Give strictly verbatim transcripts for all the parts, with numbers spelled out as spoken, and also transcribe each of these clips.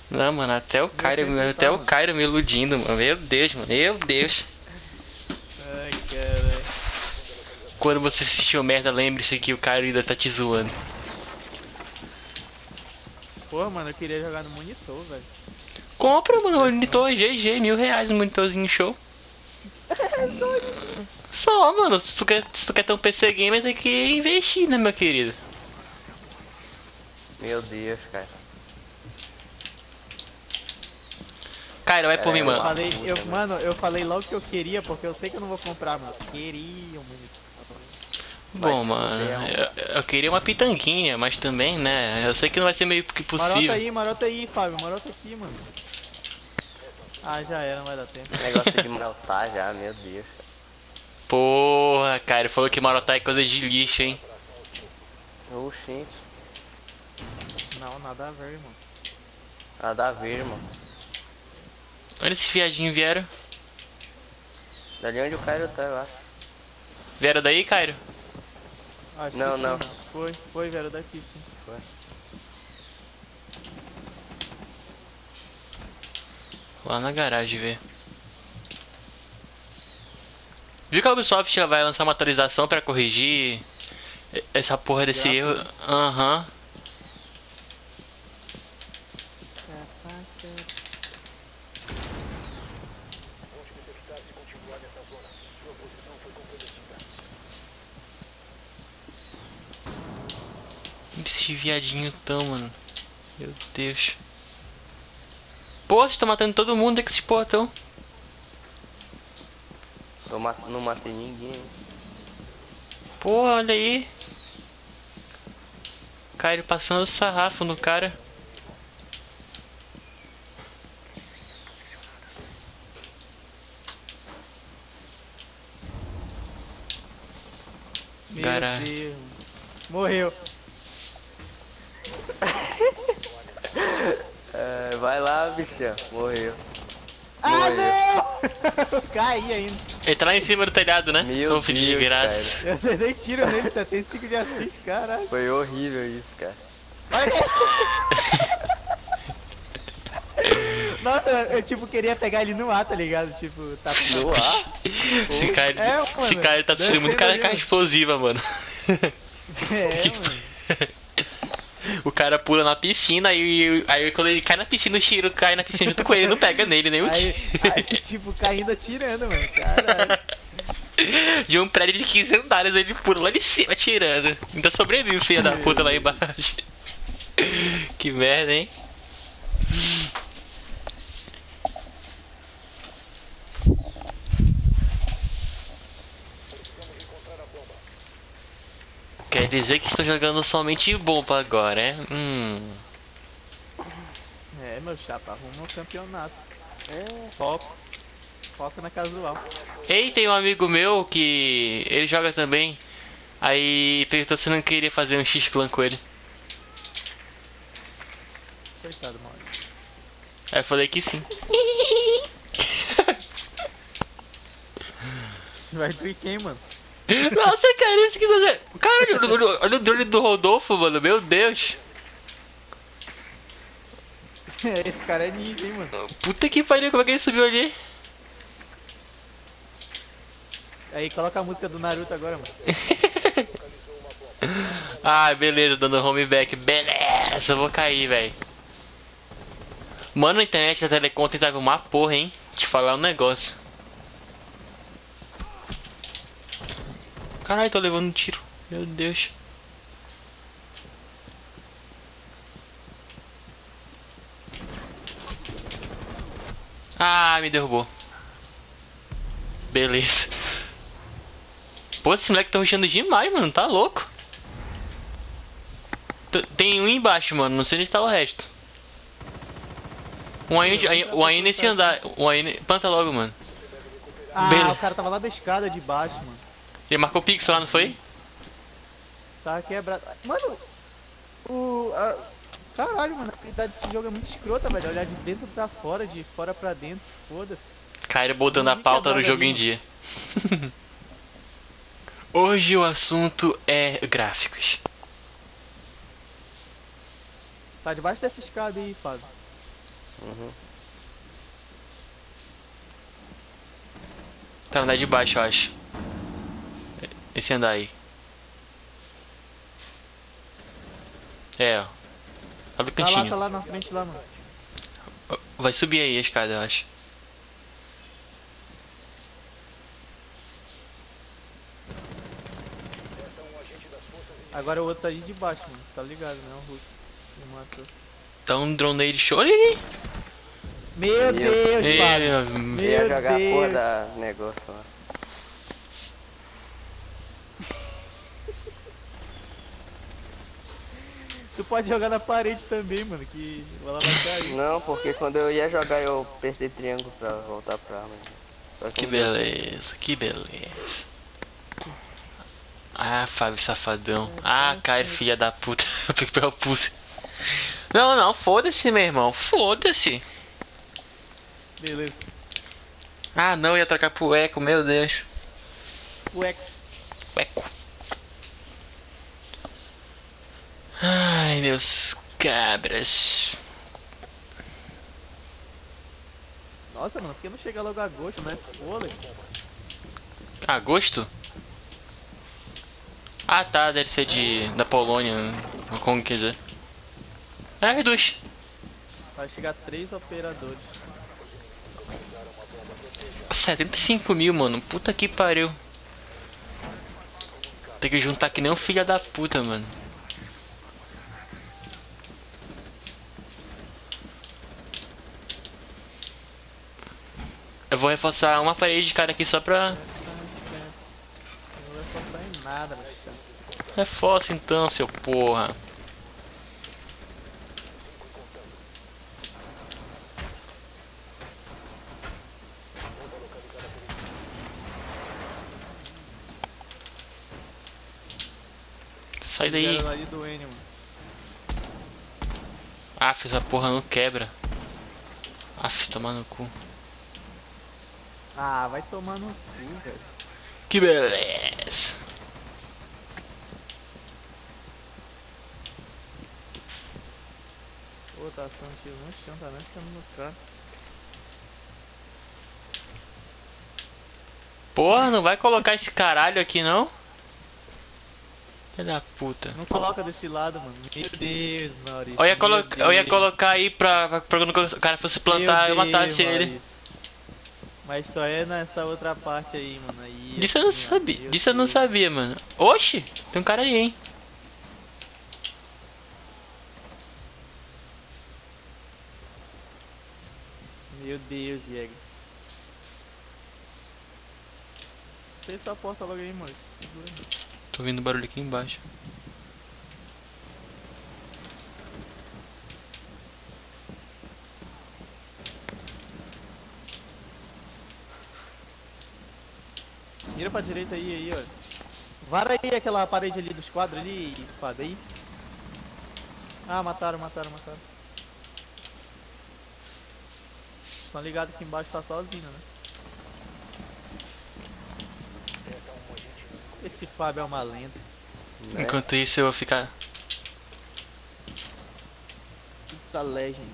Não, mano, até o Cairo, Você que até tá, o mano. Cairo me iludindo, mano. Meu Deus, mano. Meu Deus. Ai, caralho. Quando você assistiu merda, lembre-se que o Cairo ainda tá te zoando. Porra, mano, eu queria jogar no monitor, velho. Compra, mano, Tivesse um. monitor G G, mil reais um monitorzinho show. É só isso. Só, mano, se tu quer, se tu quer ter um P C gamer, tem que investir, né, meu querido? Meu Deus, cara. Cairo, vai por Cara, mim, é Eu mano. uma falei, eu, puta, mano. mano, eu falei logo que eu queria, porque eu sei que eu não vou comprar, mano. Queria um monitor. Vai Bom, se fuder, mano, é um. eu, eu queria uma pitanguinha, mas também, né? Eu sei que não vai ser meio que Marota possível. aí, marota aí, Fábio. Marota aqui, mano. Ah, já era, não vai dar tempo. Negócio de maltar já, meu Deus. Porra, cara, falou que marotar é coisa de lixo, hein? Oxente. Não, nada a ver, irmão. Nada a ver, irmão. Onde esses viadinhos vieram? Dali onde o Caio tá, eu acho. Vieram daí, Cairo? Acho Não, que sim, não. mano. Foi, foi, velho, daqui sim. Foi. Lá na garagem, ver. Viu que a Ubisoft já vai lançar uma atualização pra corrigir essa porra desse Já, erro? pô. Aham. Onde esses viadinhos tão, mano? Meu Deus. Pô, vocês estão matando todo mundo, é que esses porra tão. Eu ma- não matei ninguém. Porra, olha aí. Cairo passando sarrafo no cara. Meu Gara... Deus. Morreu. É, vai lá, bichão. Morreu. Ah, Morreu. não! Eu caí ainda. Ele tá lá em cima do telhado, né? Meu Ô, filho de Deus, graça. Eu acertei tiro nele, setenta e cinco de assist, caralho. Foi horrível isso, cara. Nossa, eu tipo queria pegar ele no ar, tá ligado? Tipo, tá No ar? Esse cara, É, mano, esse cara tá sendo muito descendo cara ali, carga mano. explosiva, mano. É, Que- mano. O cara pula na piscina e aí quando ele cai na piscina, o tiro cai na piscina junto com ele, não pega nele, nem o Aí, tiro. aí, tipo, caindo atirando, mano. Caralho. De um prédio de quinze andares, ele pula lá de cima atirando. Ainda sobrevive o filho da puta lá embaixo. Que merda, hein? Quer dizer que estou jogando somente bomba agora, é? Hum. É, meu chapa, arruma um campeonato. É, foco. Foco na casual. Ei, tem um amigo meu que ele joga também. Aí perguntou se eu não queria fazer um X-Clan com ele. Coitado, mano. Aí eu falei que sim. Vai tu e quem, mano? Nossa, cara, isso que você. Cara, olha, olha- olha o drone do Rodolfo, mano. Meu Deus. Esse cara é ninja, hein, mano. Puta que pariu, como é que ele subiu ali? Aí, coloca a música do Naruto agora, mano. Ah, beleza, dando home back. Beleza, eu vou cair, velho. Mano, a internet da Telecom tava uma porra, hein? Te falar um negócio. Caralho, tô levando um tiro. Meu Deus. Ah, me derrubou. Beleza. Pô, esses moleques tão rushando demais, mano. Tá louco. T- Tem um embaixo, mano. Não sei onde tá o resto. Um aí, aí- um aí nesse andar. Um aí. ne- Planta logo, mano. Ah, Beleza. o cara tava lá da escada de baixo, mano. Ele marcou pixel lá, não foi? Tá quebrado. Mano, o. A... Caralho, mano, a qualidade desse jogo é muito escrota, velho. Olhar de dentro pra fora, de fora pra dentro. Foda-se. Caíram botando a Muito pauta do quebrado jogo ali, em dia. Hoje o assunto é gráficos. Tá debaixo dessa escada aí, Fábio. Uhum. Tá, andar de baixo, eu acho. Esse andar aí. É, ó. Tá do Tá lá, cantinho. tá lá na frente lá, mano. Vai subir aí a escada, eu acho. Agora o outro tá aí de baixo, mano. Tá ligado, né? O Hulk. Me matou. Tá um drone nele, show. Olha ali. Meu Eu- Deus, Ei, Fábio. meu- Ia Meu jogar a porra Deus. da negócio lá. Tu pode jogar na parede também, mano, que ela vai cair. Não, porque quando eu ia jogar eu apertei triângulo pra voltar pra arma. Só Que não deu. beleza, que beleza. Ah, Fábio safadão. É, Ah, parece Caio, que- filha da puta. Eu tenho que pegar o pulse. Não, não, foda-se, meu irmão. Foda-se. Beleza. Ah, não, ia trocar pro Eco, meu Deus. Ué, Eco. Ai, meus cabras. nossa, mano, por que não chega logo agosto, né? Fôlego. Agosto? Ah, tá, deve ser de da Polônia, ou como quiser. É, reduz. Vai chegar três operadores. setenta e cinco mil, mano. Puta que pariu. Tem que juntar que nem um filho da puta, mano. Eu vou reforçar uma parede de cara aqui só pra... Não vai passar em nada, bicho. Reforça então, seu porra. Sai daí. Fizeram ali do N, mano. Aff, essa porra não quebra. Aff, tomar no cu. Ah, vai tomar no cu, velho. Que beleza. Pô, tá assando tiro no chão, tá nem estando no carro. Porra, não vai colocar esse caralho aqui não? Filha da puta. Não coloca desse lado, mano. Meu Deus, Maurício. Eu ia, meu colo eu ia Deus. colocar aí pra, pra quando o cara fosse plantar Meu eu matasse Deus, ele. Maurício. Mas só é nessa outra parte aí, mano. Aí, Disso eu não assim, ó, sabia. meu Disso eu não Deus. sabia, mano. Oxi, tem um cara aí, hein? Meu Deus, Jäger. Fecha a porta logo aí, Maurício. Segura. Tô ouvindo barulho aqui embaixo. Mira pra direita aí, aí, ó. Vara aí aquela parede ali dos quadros ali, Fábio, aí. Ah, mataram, mataram, mataram. Estão ligados que embaixo tá sozinho, né? Esse Fábio é uma lenda. Né? Enquanto isso eu vou ficar... It's a legend.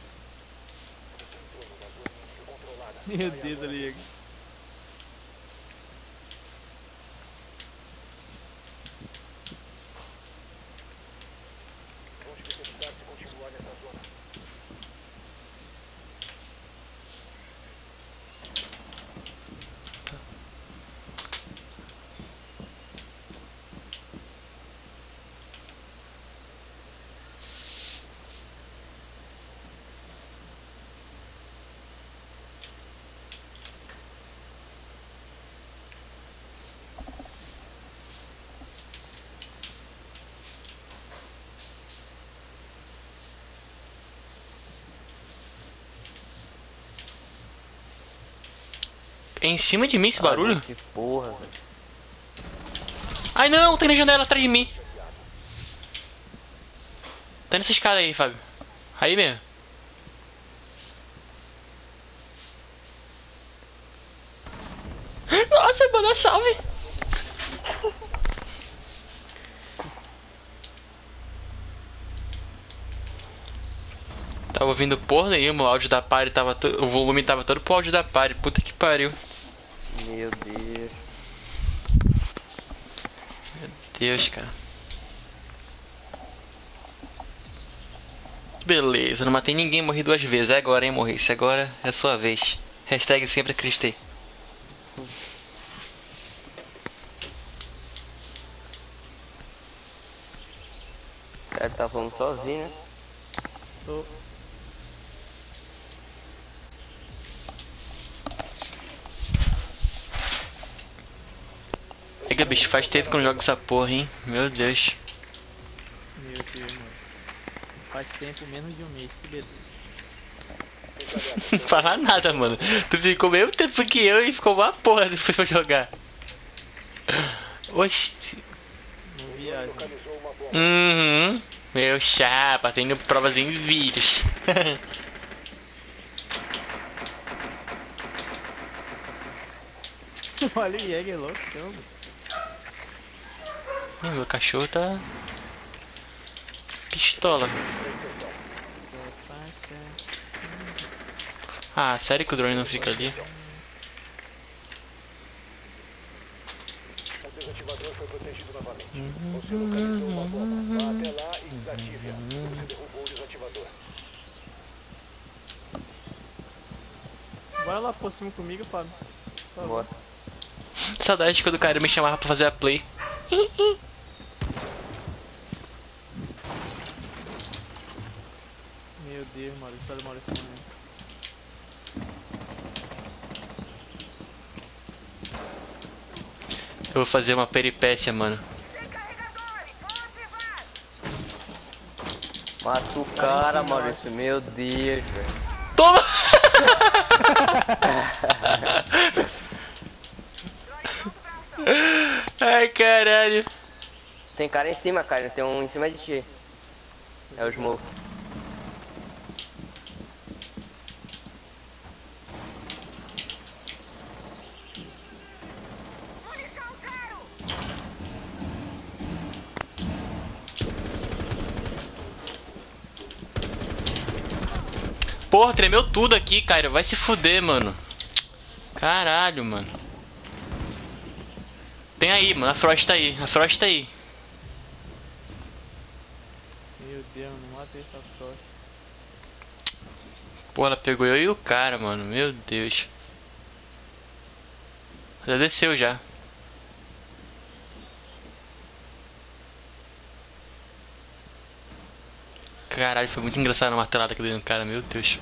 Meu Deus, ali, Jäger. É em cima de mim esse barulho? Ah, que porra, velho. Ai não, tem na janela atrás de mim. Tá nessa escada aí, Fábio. Aí mesmo. Nossa, mano, salve. Tava ouvindo porra nenhuma, o áudio da party tava to... o volume tava todo pro áudio da party, puta que pariu. Meu Deus. Meu Deus, cara. Beleza, não matei ninguém, morri duas vezes. É agora, hein, Morrice, agora é a sua vez. Hashtag sempre acreditei. O cara tá falando sozinho, né? Tô. Pega, bicho, faz tempo que eu não jogo essa porra, hein. Meu Deus. Meu Deus, moço. Faz tempo, menos de um mês, que beleza. Não fala nada, mano. Tu ficou o mesmo tempo que eu e ficou uma porra depois pra jogar. Oxi. Não viaja. Uhum. Meu chapa, tendo provas em vídeos. Olha o Jäger louco, então. Ih, meu cachorro tá... pistola. Ah, sério que o drone não fica ali? O desativador foi protegido novamente. Você localizou uma bomba. Vá até lá e desative-a. Você derrubou o desativador. Bora lá por cima comigo, Fábio. Por favor. Bora. Saudade quando o cara me chamava pra fazer a play. Meu Deus, Maurício, olha o Maurício morrendo. Eu vou fazer uma peripécia, mano. Mata o cara, Maurício. Meu Deus, velho. Toma! Ai, caralho. Tem cara em cima, cara. Tem um em cima de ti. É o Smoke. Porra, tremeu tudo aqui, cara. Vai se fuder, mano. Caralho, mano. Tem aí, mano. A Frost tá aí. A Frost tá aí. Meu Deus, não matei essa Frost. Pô, ela pegou eu e o cara, mano. Meu Deus. Já desceu já. Caralho, foi muito engraçado a martelada que eu dei no cara, meu Deus.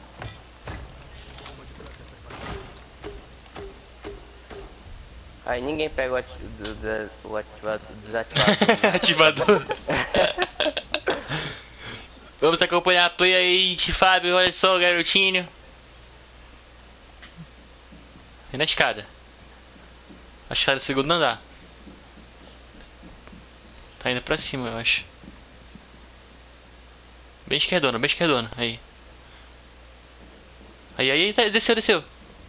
Aí ninguém pega o, ati do, do, o ativado, desativado. Ativador. Vamos acompanhar a play aí de Fábio, olha só, garotinho. E na escada. Acho que tá no segundo andar. Tá indo pra cima, eu acho. Bem esquerdona, bem esquerdona, aí. Aí, aí, tá, desceu, desceu.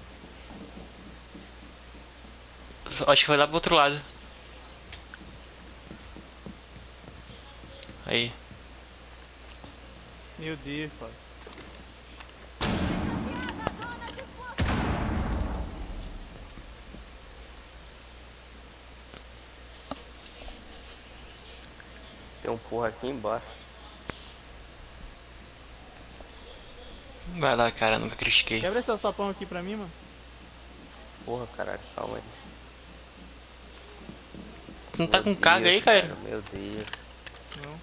Acho que foi lá pro outro lado. Aí. Meu Deus, Fábio. Tem um porra aqui embaixo. Vai lá, cara, nunca critiquei. Quebra esse sapão aqui pra mim, mano. Porra, caralho, calma aí. Não tá Meu com carga Deus, aí, cara? Meu Deus. Não.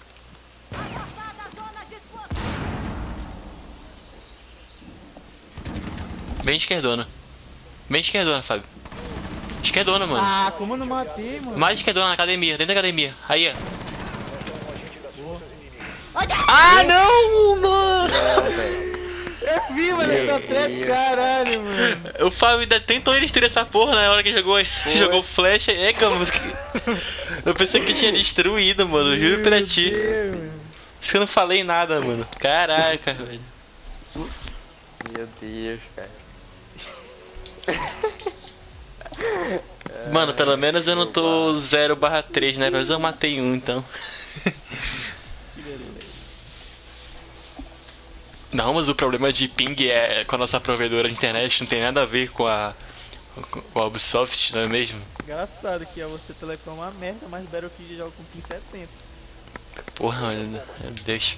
Bem esquerdona. Bem esquerdona, Fábio. Esquerdona, mano. Ah, como eu não matei, mano? Mais esquerdona na academia, dentro da academia. Aí, ó. Boa. Ah, não, mano! Não, velho. Eu vi, mano, Meu essa trap, Deus. caralho, mano. O Fábio ainda tentou destruir essa porra na hora que jogou, jogou flecha. É, música. Eu pensei que tinha destruído, mano. Eu juro pra ti. Deus, mano. Isso que eu não falei nada, mano. Caraca, velho. Meu Deus, cara. Mano, pelo menos eu não tô zero barra três, né? Pelo menos eu matei um, então. Que beleza. Não, mas o problema de ping é com a nossa provedora de internet, não tem nada a ver com a, com a Ubisoft, não é mesmo? Engraçado que a Você Telecom é uma merda, mas Battlefield joga com pin setenta. Porra, mano, meu Deus.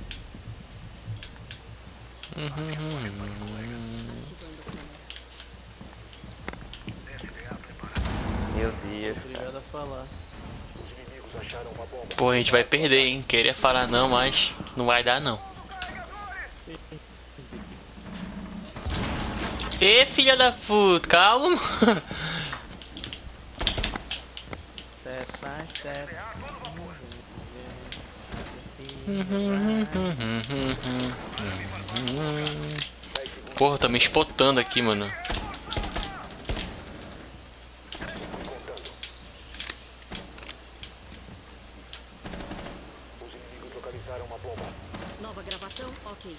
Meu Deus. Obrigado a falar. Os inimigos acharam uma bomba. Pô, a gente vai perder, hein? Queria falar não, mas não vai dar não. Ê, filha da puta, calma, mano. Step by step. Porra, tá me espotando aqui, mano. Os inimigos localizaram uma bomba. Nova gravação? Ok.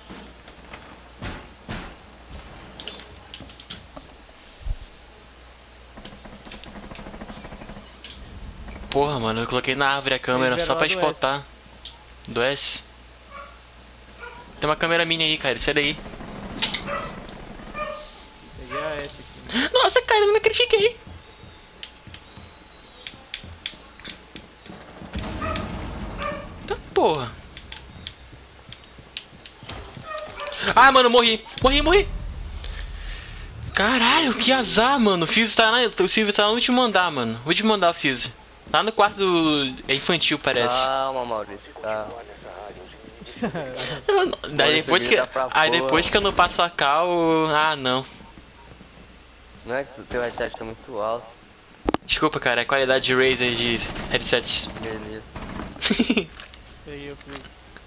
Porra, mano, eu coloquei na árvore a câmera Libera só lá pra do espotar. Do S. Tem uma câmera mini aí, cara, sai daí. Peguei a S aqui. Nossa, cara, eu não me critiquei. Tá porra. Ah, mano, morri. Morri, morri. Caralho, que azar, mano. O Fuse tá, na, o Fuse tá no último andar, mano. Último andar, o Fuse. Tá no quarto é infantil, parece. Calma, Maurício, calma. Daí depois que, grita pra aí porra. depois que eu não passo a cal, ah não. Não é que o teu headset tá muito alto. Desculpa, cara, é a qualidade de Razer de headsets. Beleza. Peguei o Fuse.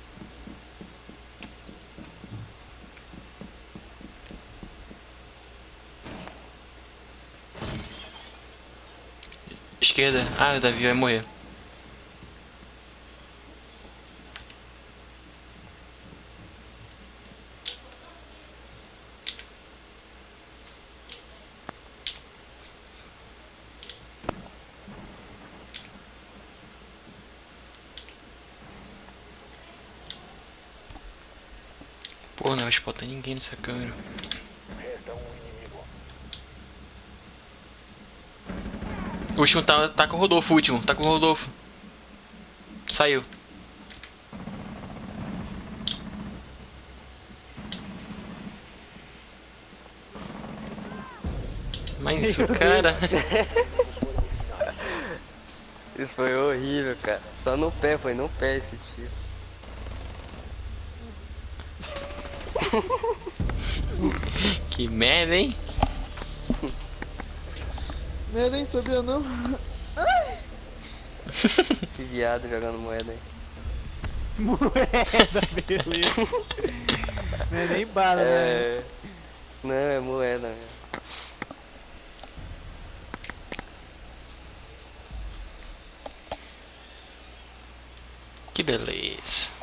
Esquerda. Ah, o Davi vai morrer. Pô, não vai spotar ninguém nessa câmera. Resta um inimigo. O último tá, tá com o Rodolfo, o último. Tá com o Rodolfo. Saiu. Mas isso, cara. Isso foi horrível, cara. Só no pé, foi no pé esse tiro. Que merda, hein? Eu nem sabia não. Esse viado jogando moeda aí. Moeda, beleza. Não é nem bala, né? É. Não, é moeda mesmo. Que beleza.